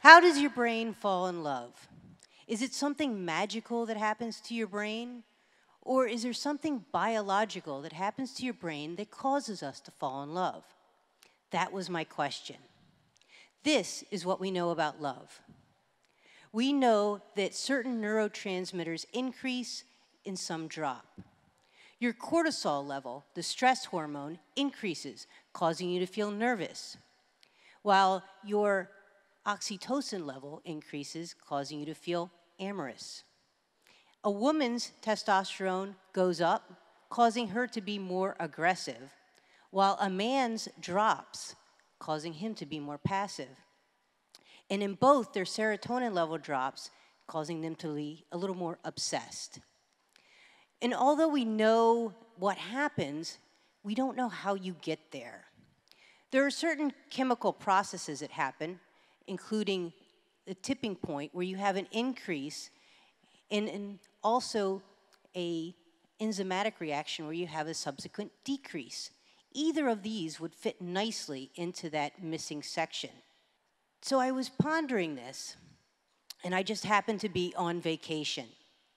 How does your brain fall in love? Is it something magical that happens to your brain? Or is there something biological that happens to your brain that causes us to fall in love? That was my question. This is what we know about love. We know that certain neurotransmitters increase and some drop. Your cortisol level, the stress hormone, increases, causing you to feel nervous, while your oxytocin level increases, causing you to feel amorous. A woman's testosterone goes up, causing her to be more aggressive, while a man's drops, causing him to be more passive. And in both, their serotonin level drops, causing them to be a little more obsessed. And although we know what happens, we don't know how you get there. There are certain chemical processes that happen, including the tipping point where you have an increase and also a enzymatic reaction where you have a subsequent decrease. Either of these would fit nicely into that missing section. So I was pondering this, and I just happened to be on vacation.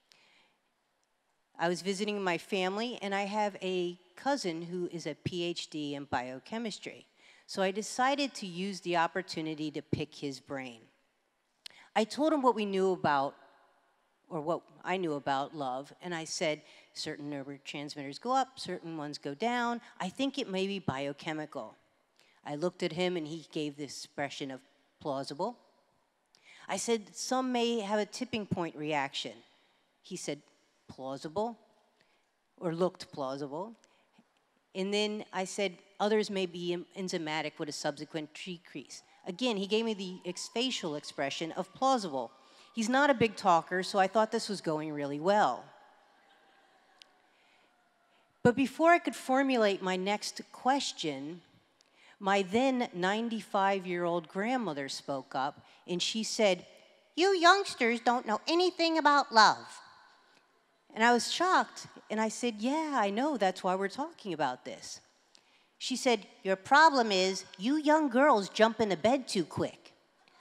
I was visiting my family, and I have a cousin who is a PhD in biochemistry. So I decided to use the opportunity to pick his brain. I told him what we knew about, or what I knew about love, and I said certain neurotransmitters go up, certain ones go down. I think it may be biochemical. I looked at him, and he gave this expression of plausible. I said some may have a tipping point reaction. He said plausible, or looked plausible. And then I said others may be enzymatic with a subsequent decrease. Again, he gave me the facial expression of plausible. He's not a big talker, so I thought this was going really well. But before I could formulate my next question, my then 95-year-old grandmother spoke up, and she said, "You youngsters don't know anything about love." And I was shocked, and I said, "Yeah, I know, that's why we're talking about this." She said, "Your problem is you young girls jump into bed too quick.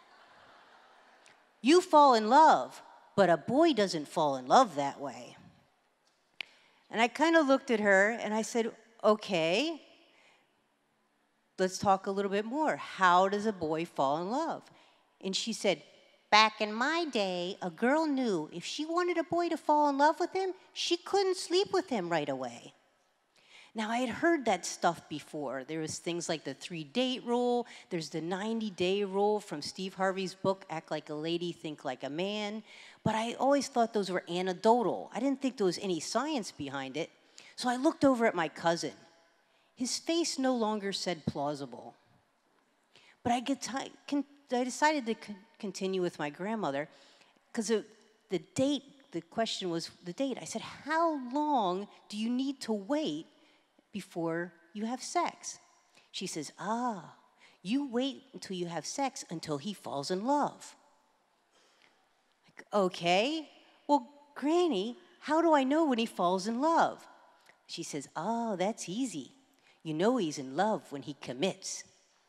You fall in love, but a boy doesn't fall in love that way." And I kind of looked at her, and I said, "Okay, let's talk a little bit more. How does a boy fall in love?" And she said, "Back in my day, a girl knew if she wanted a boy to fall in love with him, she couldn't sleep with him right away." Now, I had heard that stuff before. There was things like the 3-date rule. There's the 90-day rule from Steve Harvey's book, Act Like a Lady, Think Like a Man. But I always thought those were anecdotal. I didn't think there was any science behind it. So I looked over at my cousin. His face no longer said plausible. But I decided to continue with my grandmother because the question was the date. I said, "How long do you need to wait before you have sex?" She says, "You wait until you have sex until he falls in love." Like, okay, well, Granny, how do I know when he falls in love? She says, "That's easy. You know he's in love when he commits."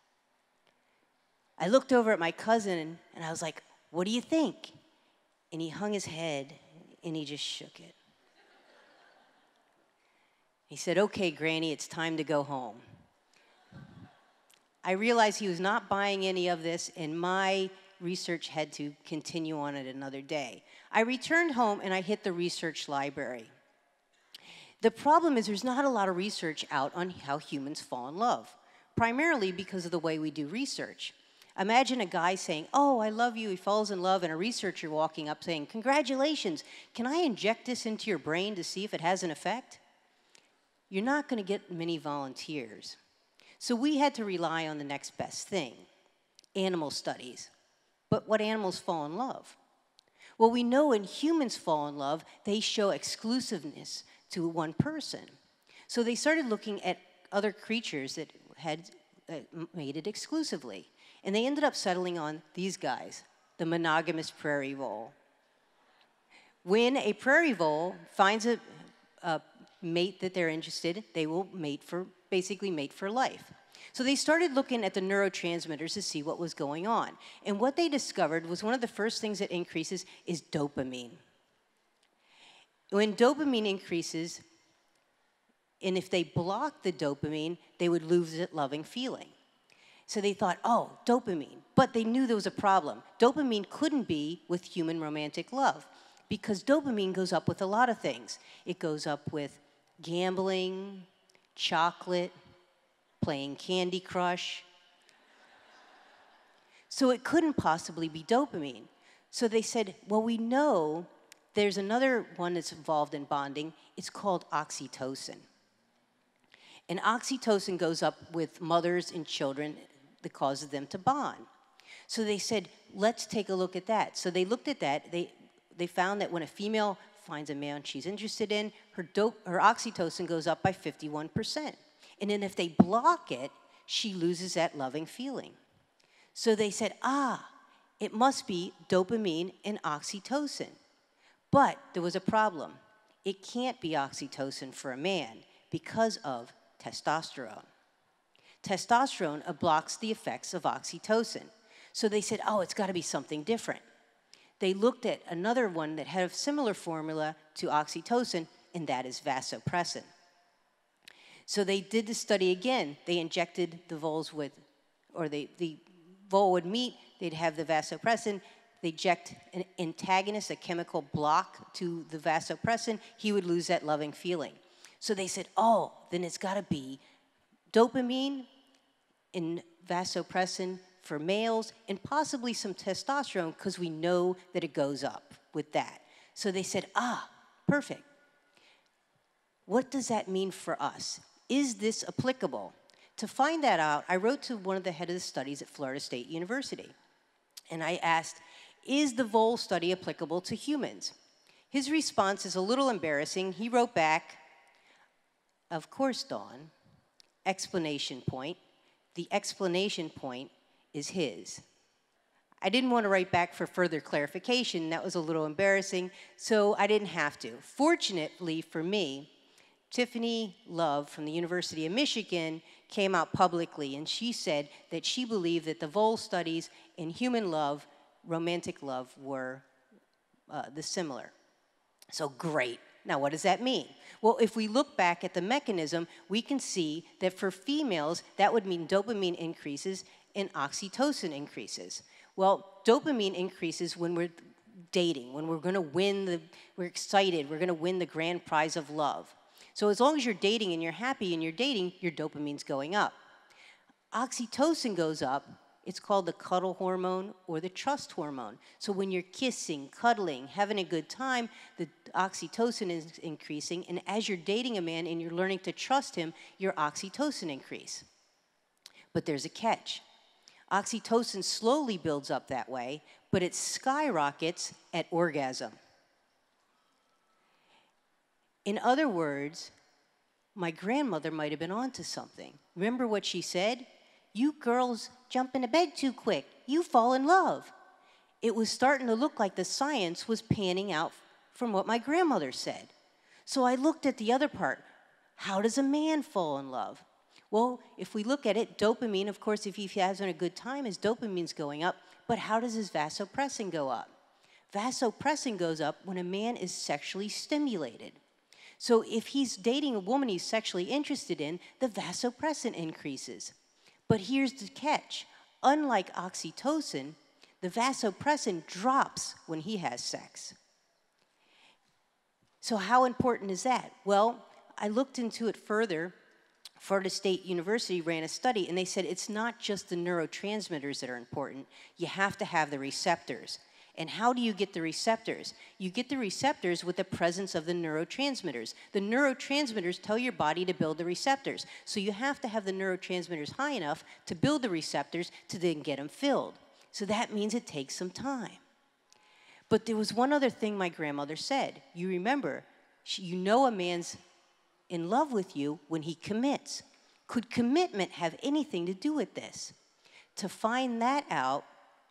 I looked over at my cousin, and I was like, "What do you think?" And he hung his head, and he just shook it. He said, "Okay, Granny, it's time to go home." I realized he was not buying any of this, and my research had to continue on at another day. I returned home, and I hit the research library. The problem is there's not a lot of research out on how humans fall in love, primarily because of the way we do research. Imagine a guy saying, "Oh, I love you," he falls in love, and a researcher walking up saying, "Congratulations, can I inject this into your brain to see if it has an effect?" You're not going to get many volunteers. So we had to rely on the next best thing, animal studies. But what animals fall in love? Well, we know when humans fall in love, they show exclusiveness to one person. So they started looking at other creatures that had mated exclusively. And they ended up settling on these guys, the monogamous prairie vole. When a prairie vole finds a mate that they're interested in, they will basically mate for life. So they started looking at the neurotransmitters to see what was going on. And what they discovered was one of the first things that increases is dopamine. When dopamine increases, and if they blocked the dopamine, they would lose that loving feeling. So they thought, oh, dopamine. But they knew there was a problem. Dopamine couldn't be with human romantic love because dopamine goes up with a lot of things. It goes up with gambling, chocolate, playing Candy Crush. So it couldn't possibly be dopamine. So they said, well, we know there's another one that's involved in bonding. It's called oxytocin. And oxytocin goes up with mothers and children that causes them to bond. So they said, let's take a look at that. So they looked at that. They found that when a female finds a man she's interested in, her oxytocin goes up by 51%. And then if they block it, she loses that loving feeling. So they said, it must be dopamine and oxytocin. But there was a problem. It can't be oxytocin for a man because of testosterone. Testosterone blocks the effects of oxytocin. So they said, it's got to be something different. They looked at another one that had a similar formula to oxytocin, and that is vasopressin. So they did the study again. They injected the voles with, or the vole would meet, they'd have the vasopressin, they inject an antagonist, a chemical block to the vasopressin, he would lose that loving feeling. So they said, then it's got to be dopamine and vasopressin for males and possibly some testosterone because we know that it goes up with that. So they said, perfect. What does that mean for us? Is this applicable? To find that out, I wrote to one of the head of the studies at Florida State University. And I asked, is the vole study applicable to humans? His response is a little embarrassing. He wrote back, of course, Dawn, explanation point. The explanation point is his. I didn't want to write back for further clarification. That was a little embarrassing, so I didn't have to. Fortunately for me, Tiffany Love from the University of Michigan came out publicly, and she said that she believed that the vole studies in human love, romantic love, were similar. So great. Now, what does that mean? Well, if we look back at the mechanism, we can see that for females, that would mean dopamine increases and oxytocin increases. Well, dopamine increases when we're dating, when we're going to win we're excited, we're going to win the grand prize of love. So as long as you're dating and you're happy and you're dating, your dopamine's going up. Oxytocin goes up. It's called the cuddle hormone or the trust hormone. So when you're kissing, cuddling, having a good time, the oxytocin is increasing. And as you're dating a man and you're learning to trust him, your oxytocin increase. But there's a catch. Oxytocin slowly builds up that way, but it skyrockets at orgasm. In other words, my grandmother might have been onto something. Remember what she said? You girls jump into bed too quick. You fall in love. It was starting to look like the science was panning out from what my grandmother said. So I looked at the other part. How does a man fall in love? Well, if we look at it, dopamine, of course, if he has a good time, his dopamine's going up. But how does his vasopressin go up? Vasopressin goes up when a man is sexually stimulated. So if he's dating a woman he's sexually interested in, the vasopressin increases. But here's the catch. Unlike oxytocin, the vasopressin drops when he has sex. So how important is that? Well, I looked into it further. Florida State University ran a study, and they said it's not just the neurotransmitters that are important. You have to have the receptors. And how do you get the receptors? You get the receptors with the presence of the neurotransmitters. The neurotransmitters tell your body to build the receptors. So you have to have the neurotransmitters high enough to build the receptors to then get them filled. So that means it takes some time. But there was one other thing my grandmother said. You remember, you know a man's in love with you when he commits. Could commitment have anything to do with this? To find that out,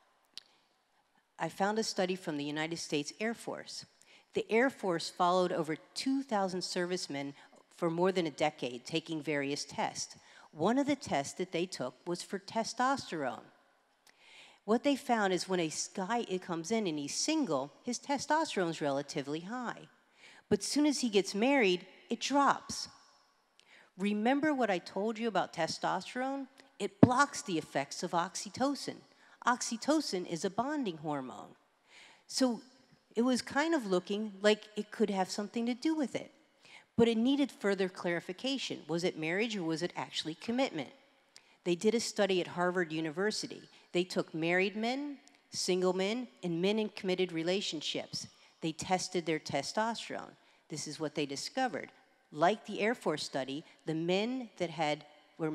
I found a study from the United States Air Force. The Air Force followed over 2,000 servicemen for more than a decade, taking various tests. One of the tests that they took was for testosterone. What they found is when a guy comes in and he's single, his testosterone is relatively high. But as soon as he gets married, it drops. Remember what I told you about testosterone? It blocks the effects of oxytocin. Oxytocin is a bonding hormone. So it was kind of looking like it could have something to do with it. But it needed further clarification. Was it marriage or was it actually commitment? They did a study at Harvard University. They took married men, single men, and men in committed relationships. They tested their testosterone. This is what they discovered. Like the Air Force study, the men that were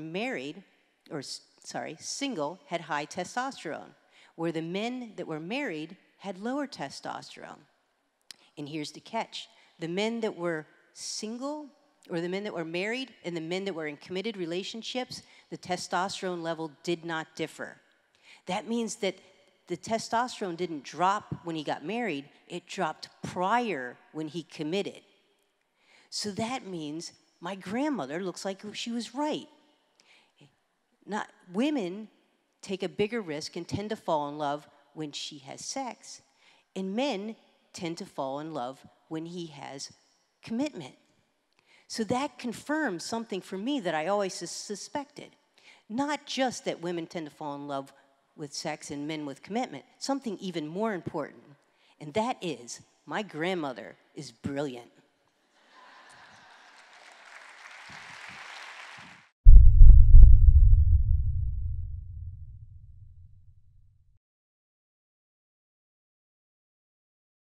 single had high testosterone, where the men that were married had lower testosterone. And here's the catch. The men that were single, or the men that were married, and the men that were in committed relationships, the testosterone level did not differ. That means that the testosterone didn't drop when he got married, it dropped prior when he committed. So that means my grandmother looks like she was right. Women take a bigger risk and tend to fall in love when she has sex, and men tend to fall in love when he has commitment. So that confirms something for me that I always suspected. Not just that women tend to fall in love with sex and men with commitment, something even more important, and that is my grandmother is brilliant.